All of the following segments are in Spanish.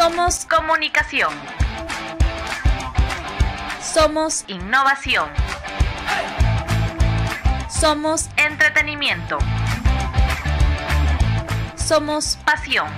Somos comunicación. Somos innovación. Somos entretenimiento. Somos pasión.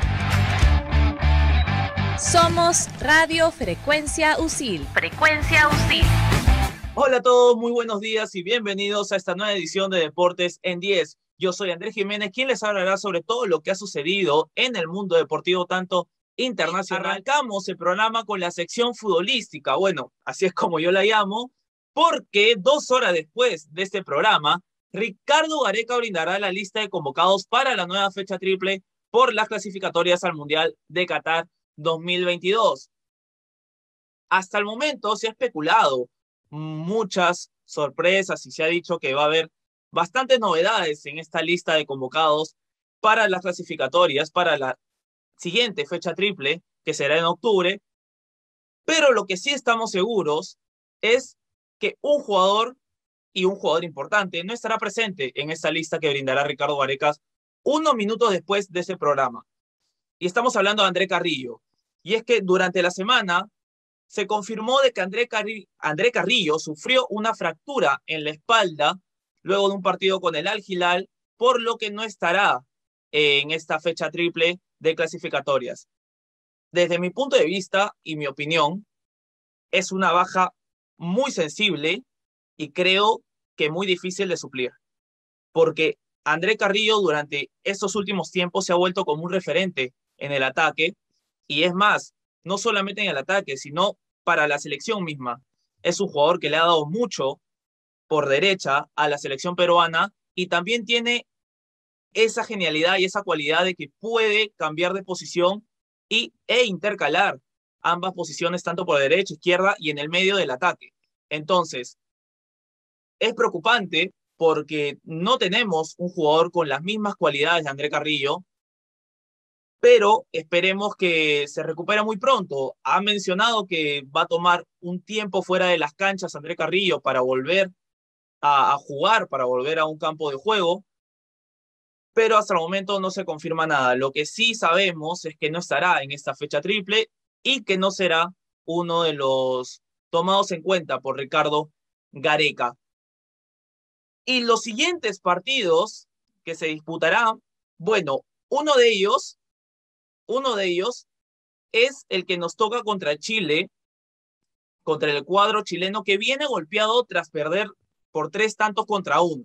Somos Radio Frecuencia USIL. Frecuencia USIL. Hola a todos, muy buenos días y bienvenidos a esta nueva edición de Deportes en 10. Yo soy Andrés Jiménez, quien les hablará sobre todo lo que ha sucedido en el mundo deportivo, tanto internacional. Arrancamos el programa con la sección futbolística, bueno, así es como yo la llamo, porque 2 horas después de este programa, Ricardo Gareca brindará la lista de convocados para la nueva fecha triple por las clasificatorias al Mundial de Qatar 2022. Hasta el momento se ha especulado muchas sorpresas y se ha dicho que va a haber bastantes novedades en esta lista de convocados para las clasificatorias, para la siguiente fecha triple, que será en octubre, pero lo que sí estamos seguros es que un jugador y un jugador importante no estará presente en esta lista que brindará Ricardo Gareca unos minutos después de ese programa. Y estamos hablando de André Carrillo. Y es que durante la semana se confirmó de que André Carrillo sufrió una fractura en la espalda luego de un partido con el Al Hilal, por lo que no estará en esta fecha triple de clasificatorias. Desde mi punto de vista y mi opinión, es una baja muy sensible y creo que muy difícil de suplir, porque André Carrillo durante estos últimos tiempos se ha vuelto como un referente en el ataque, y es más, no solamente en el ataque, sino para la selección misma. Es un jugador que le ha dado mucho por derecha a la selección peruana y también tiene esa genialidad y esa cualidad de que puede cambiar de posición e intercalar ambas posiciones, tanto por derecha, izquierda y en el medio del ataque. Entonces, es preocupante porque no tenemos un jugador con las mismas cualidades de André Carrillo, pero esperemos que se recupere muy pronto. Ha mencionado que va a tomar un tiempo fuera de las canchas André Carrillo para volver a jugar, para volver a un campo de juego, pero hasta el momento no se confirma nada. Lo que sí sabemos es que no estará en esta fecha triple y que no será uno de los tomados en cuenta por Ricardo Gareca. Y los siguientes partidos que se disputarán, bueno, uno de ellos es el que nos toca contra Chile, contra el cuadro chileno que viene golpeado tras perder por 3-1.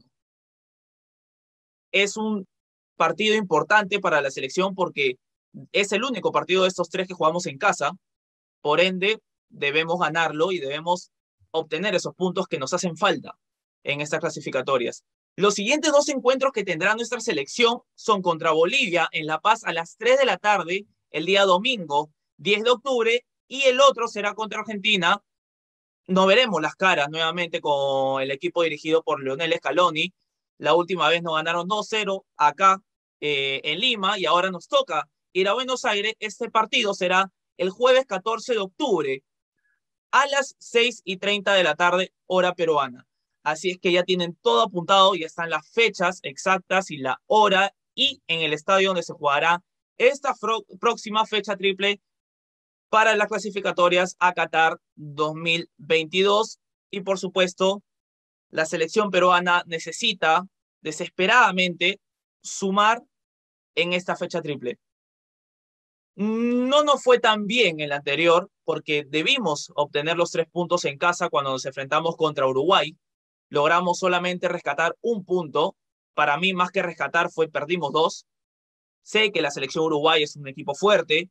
Es un partido importante para la selección porque es el único partido de estos 3 que jugamos en casa, por ende debemos ganarlo y debemos obtener esos puntos que nos hacen falta en estas clasificatorias. Los siguientes 2 encuentros que tendrá nuestra selección son contra Bolivia en La Paz a las 3 de la tarde, el día domingo 10 de octubre, y el otro será contra Argentina. No veremos las caras nuevamente con el equipo dirigido por Lionel Scaloni. La última vez nos ganaron 2-0 acá en Lima y ahora nos toca ir a Buenos Aires. Este partido será el jueves 14 de octubre a las 6:30 de la tarde, hora peruana. Así es que ya tienen todo apuntado, ya están las fechas exactas y la hora y en el estadio donde se jugará esta próxima fecha triple para las clasificatorias a Qatar 2022. Y por supuesto, la selección peruana necesita desesperadamente sumar en esta fecha triple. No nos fue tan bien en la anterior porque debimos obtener los 3 puntos en casa cuando nos enfrentamos contra Uruguay. Logramos solamente rescatar 1 punto. Para mí, más que rescatar, perdimos 2. Sé que la selección Uruguay es un equipo fuerte,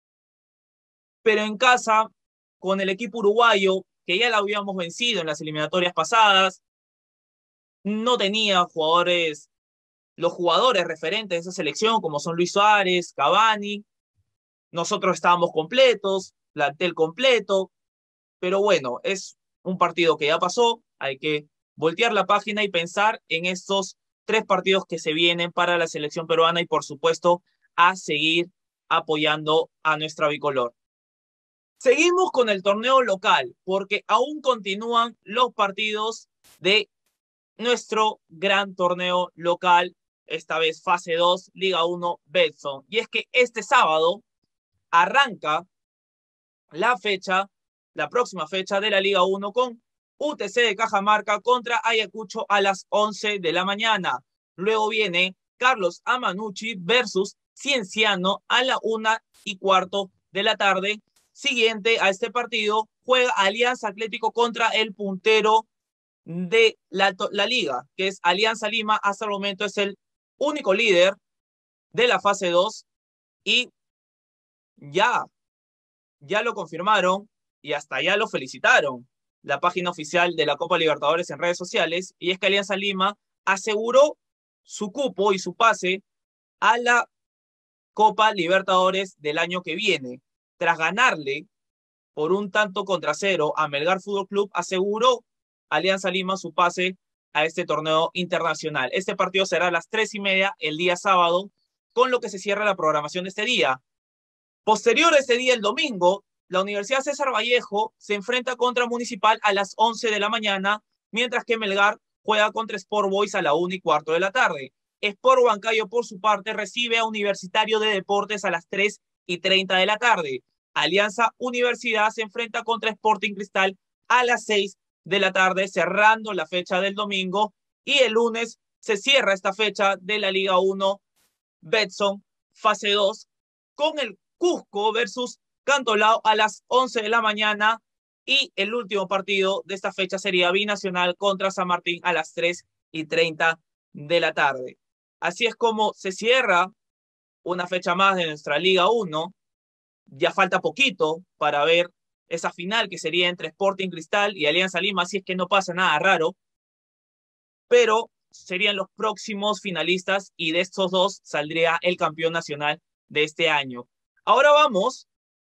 pero en casa, con el equipo uruguayo, que ya la habíamos vencido en las eliminatorias pasadas, no tenía los jugadores referentes de esa selección, como son Luis Suárez, Cavani. Nosotros estábamos completos, plantel completo, pero bueno, es un partido que ya pasó, hay que voltear la página y pensar en estos 3 partidos que se vienen para la selección peruana y por supuesto a seguir apoyando a nuestra bicolor. Seguimos con el torneo local porque aún continúan los partidos de nuestro gran torneo local, esta vez fase 2, Liga 1 Betson. Y es que este sábado arranca la próxima fecha de la Liga 1 con UTC de Cajamarca contra Ayacucho a las 11 de la mañana. Luego viene Carlos Amanucci versus Cienciano a la 1:15 de la tarde. Siguiente a este partido juega Alianza Atlético contra el puntero de la liga, que es Alianza Lima. Hasta el momento es el único líder de la fase 2 y ya lo confirmaron y hasta ya lo felicitaron la página oficial de la Copa Libertadores en redes sociales, y es que Alianza Lima aseguró su cupo y su pase a la Copa Libertadores del año que viene. Tras ganarle por 1-0 a Melgar Fútbol Club, aseguró Alianza Lima su pase a este torneo internacional. Este partido será a las 3:30 el día sábado, con lo que se cierra la programación de este día. Posterior a este día, el domingo, la Universidad César Vallejo se enfrenta contra Municipal a las 11 de la mañana, mientras que Melgar juega contra Sport Boys a la 1:15 de la tarde. Sport Huancayo, por su parte, recibe a Universitario de Deportes a las 3:30 de la tarde. Alianza Universidad se enfrenta contra Sporting Cristal a las 6 de la tarde, cerrando la fecha del domingo. Y el lunes se cierra esta fecha de la Liga 1 Betson fase 2 con el Cusco versus Cantolao a las 11 de la mañana, y el último partido de esta fecha sería Binacional contra San Martín a las 3:30 de la tarde. Así es como se cierra una fecha más de nuestra Liga 1. Ya falta poquito para ver esa final que sería entre Sporting Cristal y Alianza Lima, si es que no pasa nada raro, pero serían los próximos finalistas y de estos dos saldría el campeón nacional de este año. Ahora vamos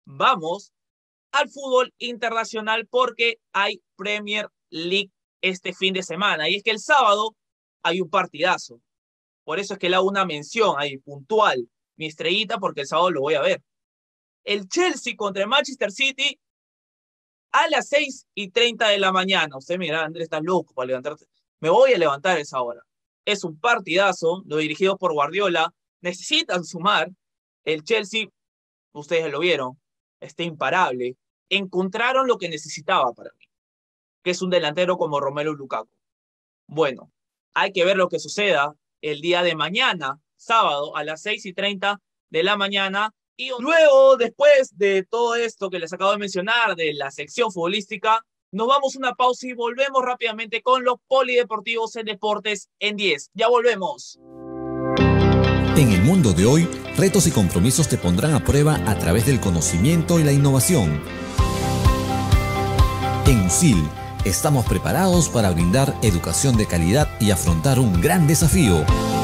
al fútbol internacional, porque hay Premier League este fin de semana, y es que el sábado hay un partidazo. Por eso es que le hago una mención ahí puntual, mi estrellita, porque el sábado lo voy a ver. El Chelsea contra el Manchester City a las 6:30 de la mañana. Usted mira, Andrés, estás loco para levantarte. Me voy a levantar a esa hora. Es un partidazo, lo dirigido por Guardiola. Necesitan sumar. El Chelsea, ustedes lo vieron, está imparable. Encontraron lo que necesitaba para mí, que es un delantero como Romelu Lukaku. Bueno, hay que ver lo que suceda el día de mañana, sábado, a las 6:30 de la mañana. Y luego, después de todo esto que les acabo de mencionar, de la sección futbolística, nos vamos a una pausa y volvemos rápidamente con los polideportivos en Deportes en 10. Ya volvemos. En el mundo de hoy, retos y compromisos te pondrán a prueba a través del conocimiento y la innovación. En USIL, estamos preparados para brindar educación de calidad y afrontar un gran desafío.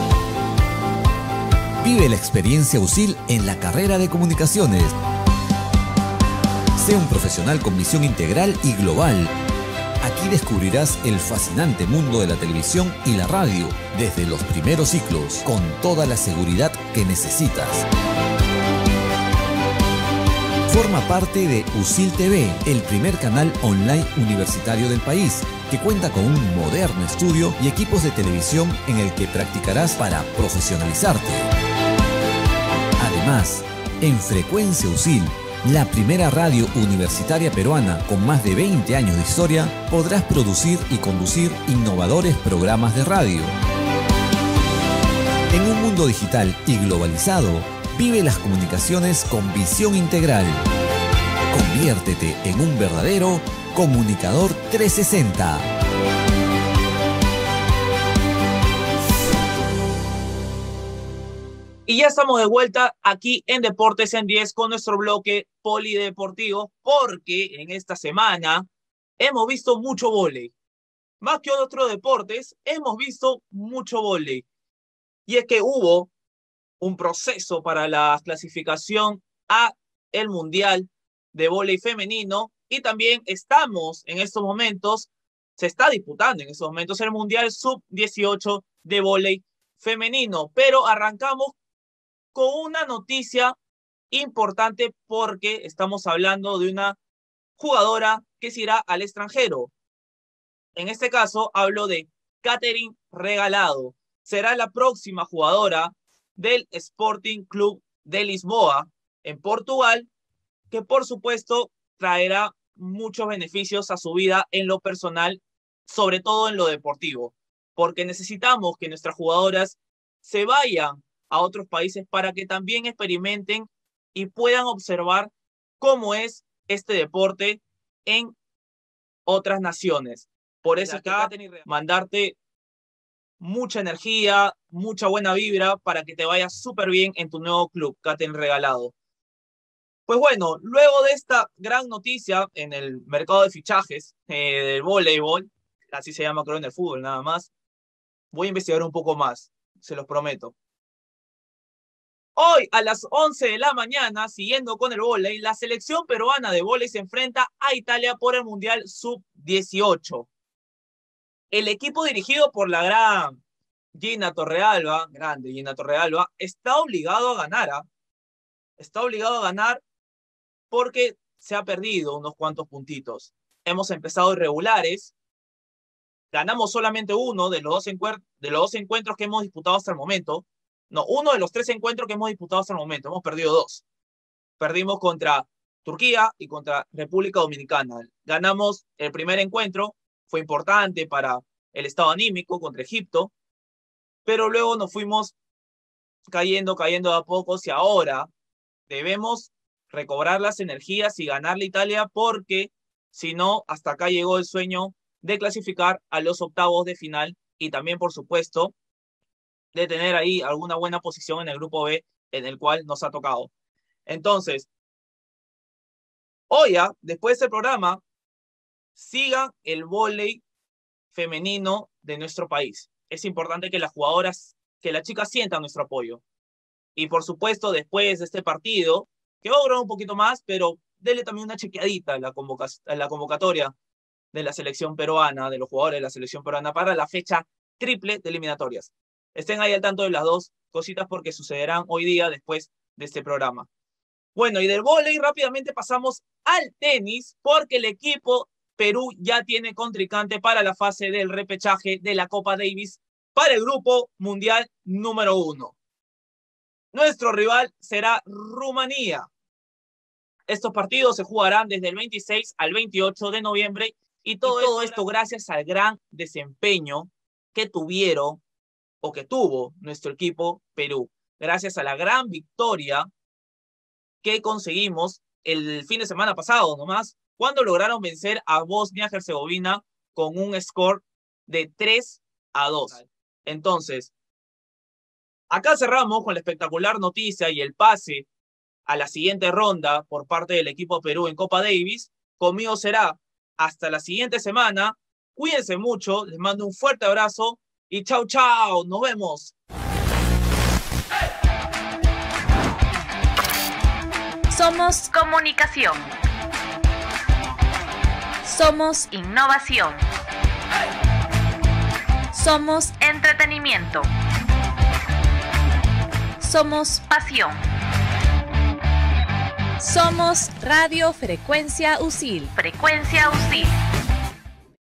Vive la experiencia USIL en la carrera de comunicaciones. Sé un profesional con visión integral y global. Aquí descubrirás el fascinante mundo de la televisión y la radio, desde los primeros ciclos, con toda la seguridad que necesitas. Forma parte de USIL TV, el primer canal online universitario del país, que cuenta con un moderno estudio y equipos de televisión en el que practicarás para profesionalizarte. Además, en Frecuencia USIL, la primera radio universitaria peruana con más de 20 años de historia, podrás producir y conducir innovadores programas de radio. En un mundo digital y globalizado, vive las comunicaciones con visión integral. Conviértete en un verdadero comunicador 360. Y ya estamos de vuelta aquí en Deportes en 10 con nuestro bloque polideportivo, porque en esta semana hemos visto mucho vóley. Más que otros deportes, hemos visto mucho vóley. Y es que hubo un proceso para la clasificación a el Mundial de Vóley Femenino, y también estamos en estos momentos, se está disputando en estos momentos el Mundial Sub-18 de Vóley Femenino. Pero arrancamos con una noticia importante, porque estamos hablando de una jugadora que se irá al extranjero. En este caso hablo de Catherine Regalado. Será la próxima jugadora del Sporting Club de Lisboa en Portugal, que por supuesto traerá muchos beneficios a su vida en lo personal, sobre todo en lo deportivo, porque necesitamos que nuestras jugadoras se vayan a otros países para que también experimenten y puedan observar cómo es este deporte en otras naciones. Por eso acá mandarte mucha energía, mucha buena vibra para que te vayas súper bien en tu nuevo club, Katherine Regalado. Pues bueno, luego de esta gran noticia en el mercado de fichajes del voleibol, así se llama creo en el fútbol nada más, voy a investigar un poco más, se los prometo. Hoy a las 11 de la mañana, siguiendo con el vóley, la selección peruana de vóley se enfrenta a Italia por el Mundial Sub-18. El equipo dirigido por la gran Gina Torrealba, grande Gina Torrealba, está obligado a ganar. Está obligado a ganar porque se ha perdido unos cuantos puntitos. Hemos empezado irregulares. Ganamos solamente uno de los dos encuentros que hemos disputado hasta el momento. No, uno de los 3 encuentros que hemos disputado hasta el momento. Hemos perdido 2. Perdimos contra Turquía y contra República Dominicana. Ganamos el primer encuentro. Fue importante para el estado anímico contra Egipto. Pero luego nos fuimos cayendo de a pocos y ahora debemos recobrar las energías y ganarle a Italia porque si no, hasta acá llegó el sueño de clasificar a los octavos de final y también, por supuesto, de tener ahí alguna buena posición en el grupo B en el cual nos ha tocado. Entonces, hoy, después de este programa, sigan el vóley femenino de nuestro país. Es importante que las jugadoras, que las chicas sientan nuestro apoyo. Y por supuesto, después de este partido, que va a durar un poquito más, pero dele también una chequeadita a la convocatoria de la selección peruana, de los jugadores de la selección peruana, para la fecha triple de eliminatorias. Estén ahí al tanto de las dos cositas porque sucederán hoy día después de este programa. Bueno, y del vóley rápidamente pasamos al tenis porque el equipo Perú ya tiene contrincante para la fase del repechaje de la Copa Davis para el grupo mundial número 1. Nuestro rival será Rumanía. Estos partidos se jugarán desde el 26 al 28 de noviembre y todo esto gracias al gran desempeño que tuvo nuestro equipo Perú. Gracias a la gran victoria que conseguimos el fin de semana pasado nomás, cuando lograron vencer a Bosnia-Herzegovina con un score de 3-2. Entonces, acá cerramos con la espectacular noticia y el pase a la siguiente ronda por parte del equipo Perú en Copa Davis. Conmigo será hasta la siguiente semana. Cuídense mucho, les mando un fuerte abrazo y chau, chau, nos vemos. Somos comunicación. Somos innovación. Somos entretenimiento. Somos pasión. Somos Radio Frecuencia USIL. Frecuencia USIL.